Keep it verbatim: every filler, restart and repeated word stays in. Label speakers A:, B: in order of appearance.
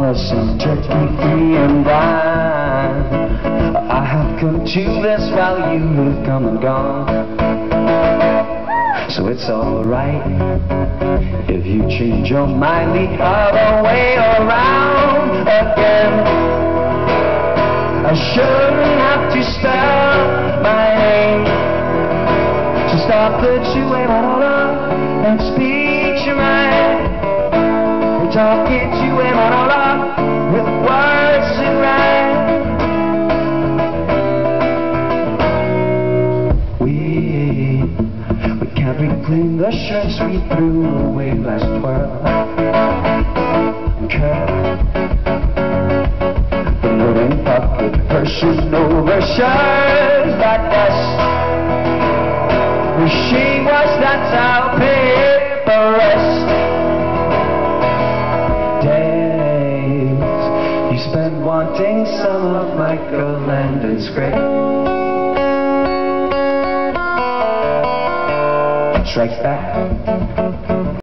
A: listen, jerky-free and blind. I have come to this while you have come and gone. So it's alright if you change your mind the other way around again. I shouldn't have to spell my name to stop the two-way monologue and speak your mind. We're talking two-way monologue with words and rhyme. We, we can't reclaim the shirts we threw away last twirl. Curl. The living puppet person over shirts like us. She was, that's our paperist. Days you spent wanting some of Michael Landon's great. Strikes back.